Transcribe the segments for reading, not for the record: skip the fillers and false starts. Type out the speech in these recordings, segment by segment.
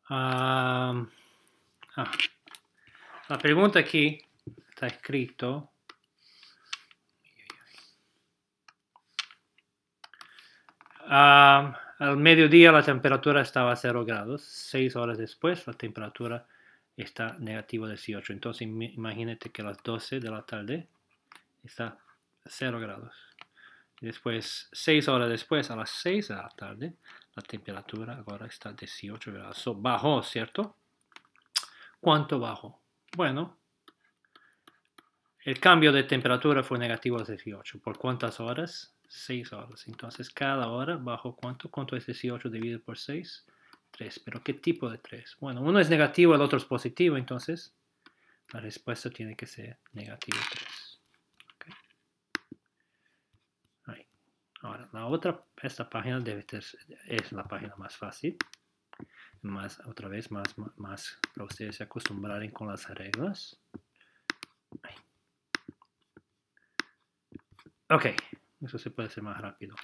La pregunta aquí está escrito. Al mediodía la temperatura estaba a 0 grados. 6 horas después la temperatura está negativo 18. Entonces imagínate que a las 12 de la tarde está a 0 grados. Y después, 6 horas después, a las 6 de la tarde, la temperatura ahora está a 18 grados. So, bajó, ¿cierto? ¿Cuánto bajó? Bueno, el cambio de temperatura fue negativo a 18. ¿Por cuántas horas? 6 horas. Entonces, cada hora bajó ¿cuánto? ¿Cuánto es 18 dividido por 6? 3. ¿Pero qué tipo de 3? Bueno, uno es negativo, el otro es positivo, entonces la respuesta tiene que ser negativo 3. Okay. Ahí. Ahora, esta página es la página más fácil. Otra vez, más para ustedes se acostumbraren con las reglas. Ahí. Ok, eso se puede hacer más rápido.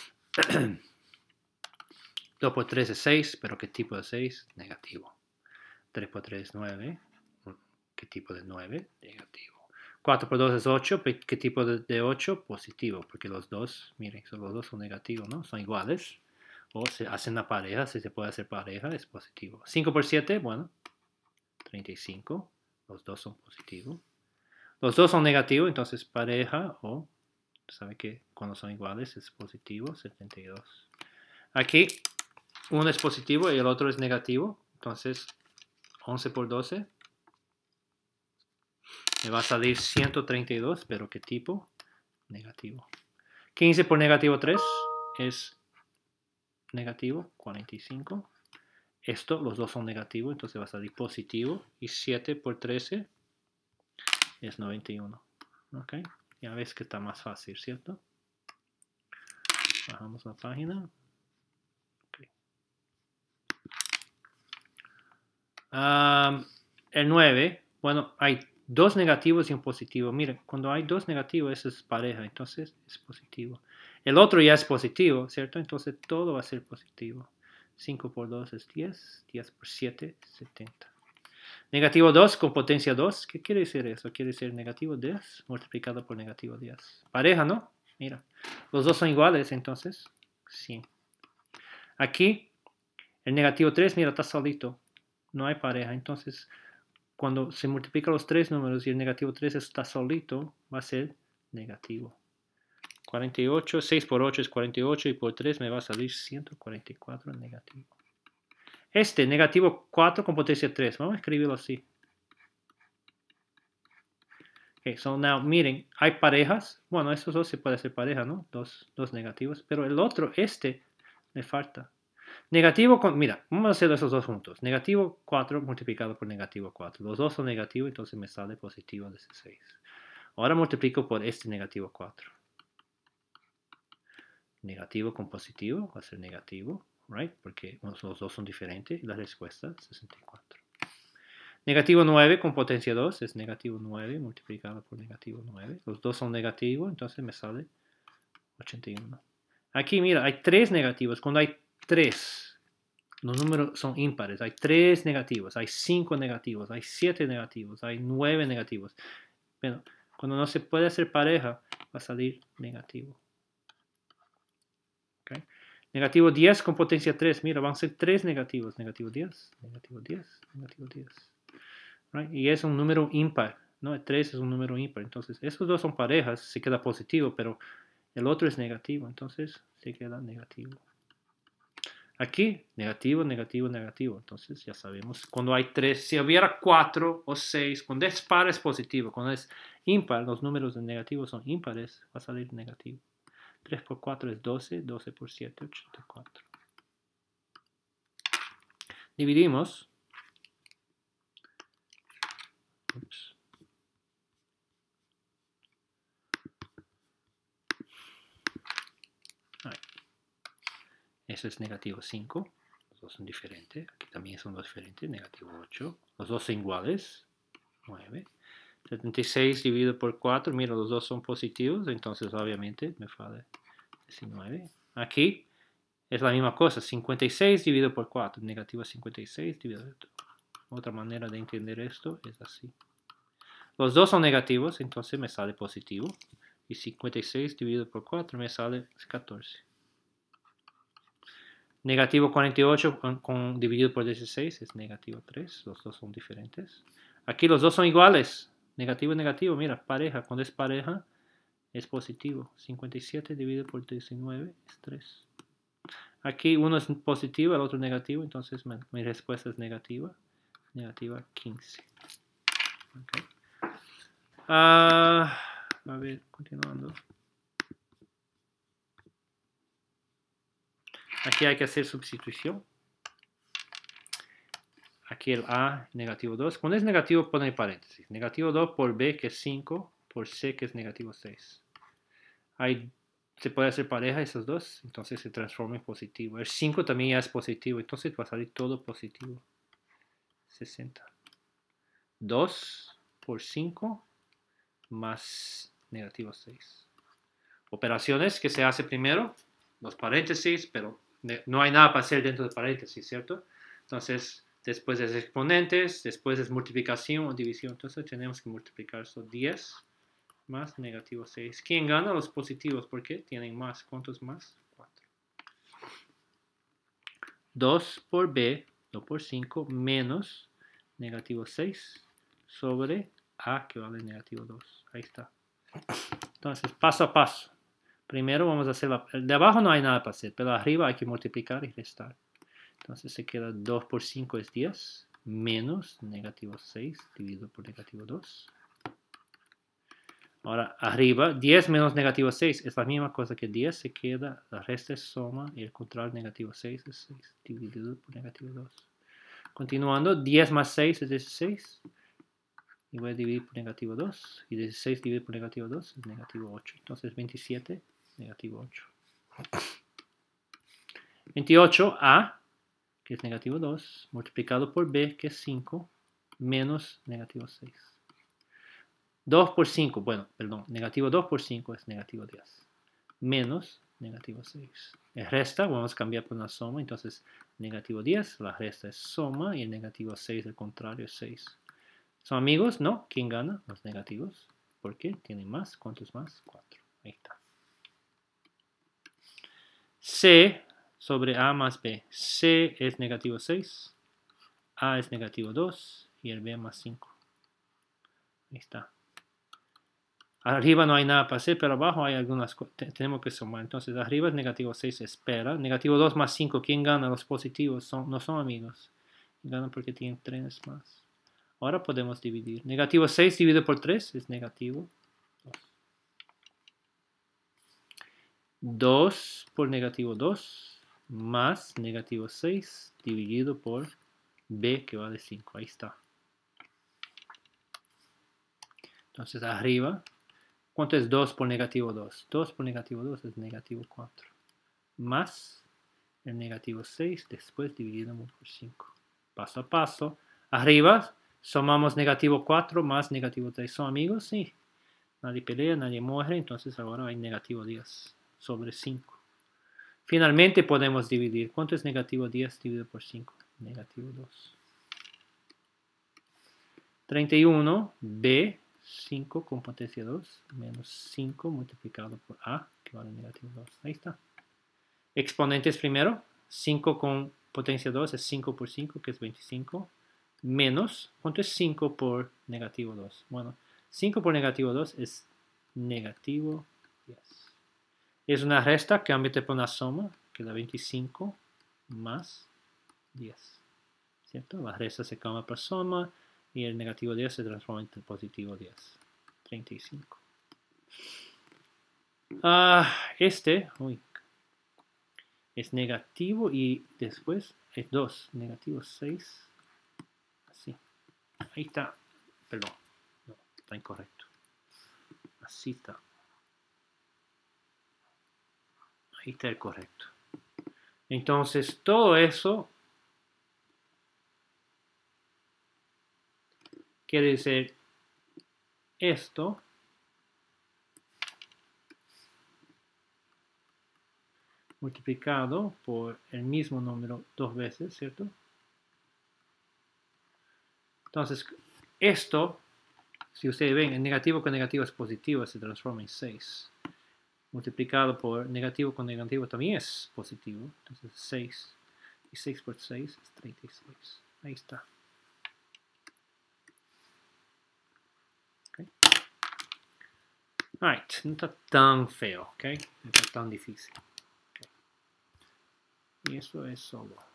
2 por 3 es 6, pero ¿qué tipo de 6? Negativo. 3 por 3 es 9. ¿Qué tipo de 9? Negativo. 4 por 2 es 8. ¿Qué tipo de 8? Positivo, porque los dos, miren, los dos son negativos, ¿no? Son iguales. O se hacen la pareja, si se puede hacer pareja, es positivo. 5 por 7, bueno, 35. Los dos son positivos. Los dos son negativos, entonces pareja o, ¿sabe qué? Cuando son iguales es positivo, 72. Aquí, uno es positivo y el otro es negativo. Entonces, 11 por 12 me va a salir 132, pero ¿qué tipo? Negativo. 15 por negativo 3 es negativo, 45. Esto, los dos son negativos, entonces va a salir positivo. Y 7 por 13 es 91. ¿Ok? Ya ves que está más fácil, ¿cierto? Bajamos la página. Okay. El 9, bueno, hay dos negativos y un positivo. Miren, cuando hay dos negativos, eso es pareja, entonces es positivo. El otro ya es positivo, ¿cierto? Entonces todo va a ser positivo. 5 por 2 es 10, 10 por 7 es 70. Negativo 2 con potencia 2, ¿qué quiere decir eso? Quiere decir negativo 10 multiplicado por negativo 10. Pareja, ¿no? Mira, los dos son iguales, entonces 100. Aquí, el negativo 3, mira, está solito. No hay pareja, entonces cuando se multiplican los tres números y el negativo 3 está solito, va a ser negativo. 48, 6 por 8 es 48 y por 3 me va a salir 144 negativo. Este, negativo 4 con potencia 3, vamos a escribirlo así. Okay, so now, miren, hay parejas. Bueno, estos dos se puede hacer pareja, ¿no? Dos negativos. Pero el otro, este, me falta. Negativo con, mira, vamos a hacer esos dos juntos. Negativo 4 multiplicado por negativo 4. Los dos son negativos, entonces me sale positivo 16. Ahora multiplico por este negativo 4. Negativo con positivo va a ser negativo, right? Porque los dos son diferentes y la respuesta es 64. Negativo 9 con potencia 2 es negativo 9 multiplicado por negativo 9. Los dos son negativos, entonces me sale 81. Aquí, mira, hay tres negativos. Cuando hay tres, los números son impares. Hay 3 negativos, hay 5 negativos, hay 7 negativos, hay 9 negativos. Pero cuando no se puede hacer pareja, va a salir negativo. Okay. Negativo 10 con potencia 3. Mira, van a ser 3 negativos. Negativo 10, negativo 10, negativo 10. Right? Y es un número impar, ¿no? 3 es un número impar. Entonces, esos dos son parejas, se queda positivo, pero el otro es negativo, entonces se queda negativo. Aquí, negativo, negativo, negativo. Entonces, ya sabemos, cuando hay 3, si hubiera 4 o 6, cuando es par es positivo, cuando es impar, los números de negativos son impares, va a salir negativo. 3 por 4 es 12, 12 por 7, 84. Dividimos. Ups. Ahí. Eso es negativo 5. Los dos son diferentes. Aquí también son dos diferentes. Negativo 8. Los dos son iguales. 9. 76 dividido por 4. Mira, los dos son positivos. Entonces, obviamente, me sale 19. Aquí, es la misma cosa. 56 dividido por 4. Negativo 56 dividido por 4. Otra manera de entender esto es así. Los dos son negativos, entonces me sale positivo. Y 56 dividido por 4 me sale 14. Negativo 48 dividido por 16 es negativo 3. Los dos son diferentes. Aquí los dos son iguales. Negativo y negativo. Mira, pareja. Cuando es pareja es positivo. 57 dividido por 19 es 3. Aquí uno es positivo, el otro negativo. Entonces mi respuesta es negativa. Negativa 15. Okay. A ver, continuando. Aquí hay que hacer sustitución. Aquí el A, negativo 2. Cuando es negativo, pone paréntesis. Negativo 2 por B, que es 5, por C, que es negativo 6. Se puede hacer pareja esos dos, entonces se transforma en positivo. El 5 también ya es positivo, entonces va a salir todo positivo. 60. 2 por 5 más negativo 6. Operaciones que se hace primero, los paréntesis, pero no hay nada para hacer dentro de paréntesis, ¿cierto? Entonces, después es exponentes, después es multiplicación o división. Entonces tenemos que multiplicar eso. 10 más negativo 6. ¿Quién gana? Los positivos. ¿Por qué? Tienen más. ¿Cuántos más? 4. 2 por B, 2 por 5, menos negativo 6 sobre A, que vale negativo 2. Ahí está. Entonces, paso a paso. Primero vamos a hacer de abajo no hay nada para hacer, pero arriba hay que multiplicar y restar. Entonces se queda 2 por 5 es 10, menos negativo 6 dividido por negativo 2. Ahora, arriba, 10 menos negativo 6 es la misma cosa que 10, se queda, la resta es suma, y el contrario negativo 6 es 6 dividido por negativo 2. Continuando, 10 más 6 es 16, y voy a dividir por negativo 2, y 16 dividido por negativo 2 es negativo 8. Entonces 27, negativo 8. 28A, que es negativo 2, multiplicado por B, que es 5, menos negativo 6. 2 por 5, bueno, perdón, negativo 2 por 5 es negativo 10, menos negativo 6. El resta, vamos a cambiar por una suma, entonces negativo 10, la resta es suma, y el negativo 6, el contrario, es 6. ¿Son amigos? No. ¿Quién gana? Los negativos. ¿Por qué? Tienen más. ¿Cuántos más? 4. Ahí está. C sobre A más B. C es negativo 6, A es negativo 2 y el B más 5. Ahí está. Arriba no hay nada para hacer, pero abajo hay algunas cosas. Tenemos que sumar. Entonces, arriba es negativo 6, espera. Negativo 2 más 5, ¿quién gana? Los positivos no son amigos. Ganan porque tienen 3 más. Ahora podemos dividir. Negativo 6 dividido por 3 es negativo 2. 2 por negativo 2 más negativo 6 dividido por B, que vale 5. Ahí está. Entonces arriba, ¿cuánto es 2 por negativo 2? 2 por negativo 2 es negativo 4. Más el negativo 6 después dividido por 5. Paso a paso. Arriba, sumamos negativo 4 más negativo 3. ¿Son amigos? Sí. Nadie pelea, nadie muere. Entonces ahora hay negativo 10 sobre 5. Finalmente podemos dividir. ¿Cuánto es negativo 10 dividido por 5? Negativo 2. 31, B, 5 con potencia 2, menos 5 multiplicado por A, que vale negativo 2. Ahí está. Exponentes primero. 5 con potencia 2 es 5 por 5, que es 25. Menos, ¿cuánto es 5 por negativo 2? Bueno, 5 por negativo 2 es negativo 10. Es una resta, cámbiate por una suma, que da 25 más 10. ¿Cierto? La resta se cambia por suma y el negativo 10 se transforma en positivo 10. 35. Es negativo y después es 2. Negativo 6. Así. Ahí está. Perdón. No, está incorrecto. Así está. Ahí está el correcto. Entonces, todo eso quiere decir esto multiplicado por el mismo número 2 veces, ¿cierto? Entonces, esto, si ustedes ven, el negativo con negativo es positivo, se transforma en 6. Multiplicado por negativo con negativo también es positivo. Entonces 6. Y 6 por 6 es 36. Ahí está. Okay. Alright, no está tan feo, ¿ok? No está tan difícil. Okay. Y eso es solo.